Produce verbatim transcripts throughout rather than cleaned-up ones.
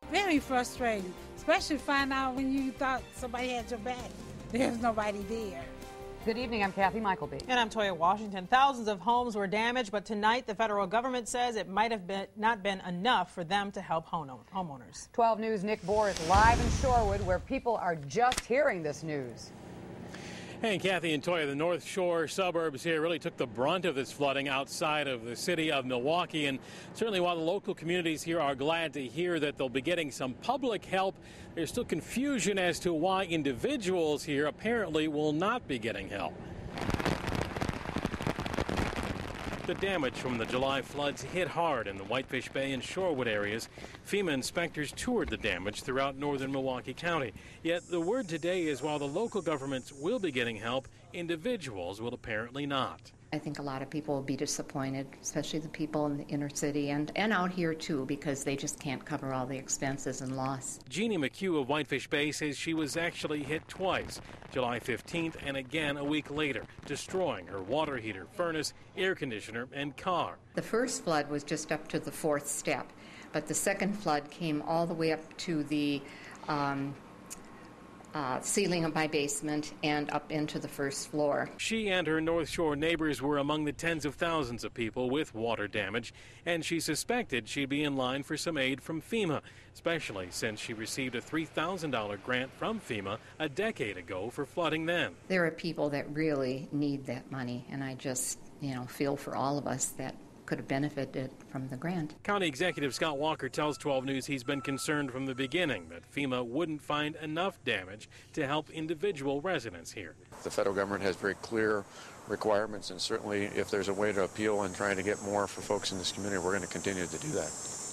Very frustrating, especially find out when you thought somebody had your back. There's nobody there. Good evening, I'm Kathy Michaelby. And I'm Toya Washington. Thousands of homes were damaged, but tonight the federal government says it might have been not been enough for them to help homeowners. twelve News' Nick Bohr is live in Shorewood, where people are just hearing this news. Hey, and Kathy and Toya, the North Shore suburbs here really took the brunt of this flooding outside of the city of Milwaukee. And certainly while the local communities here are glad to hear that they'll be getting some public help, there's still confusion as to why individuals here apparently will not be getting help. The damage from the July floods hit hard in the Whitefish Bay and Shorewood areas. FEMA inspectors toured the damage throughout northern Milwaukee County. Yet the word today is while the local governments will be getting help, individuals will apparently not. I think a lot of people will be disappointed, especially the people in the inner city and, and out here too, because they just can't cover all the expenses and loss. Jeannie McHugh of Whitefish Bay says she was actually hit twice, July fifteenth and again a week later, destroying her water heater, furnace, air conditioner, and car. The first flood was just up to the fourth step, but the second flood came all the way up to the um, Uh, ceiling of my basement and up into the first floor. She and her North Shore neighbors were among the tens of thousands of people with water damage, and she suspected she'd be in line for some aid from FEMA, especially since she received a three thousand dollars grant from FEMA a decade ago for flooding then. There are people that really need that money, and I just, you know, feel for all of us that could have benefited from the grant. County Executive Scott Walker tells twelve News he's been concerned from the beginning that FEMA wouldn't find enough damage to help individual residents here. The federal government has very clear requirements, and certainly if there's a way to appeal and trying to get more for folks in this community, we're going to continue to do that.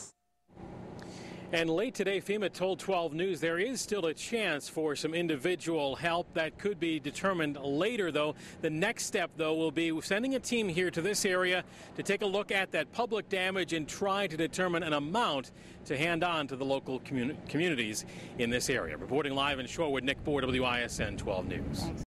And late today, FEMA told twelve News there is still a chance for some individual help. That could be determined later, though. The next step, though, will be sending a team here to this area to take a look at that public damage and try to determine an amount to hand on to the local communi- communities in this area. Reporting live in Shorewood, Nick Bohr, W I S N twelve News. Thanks.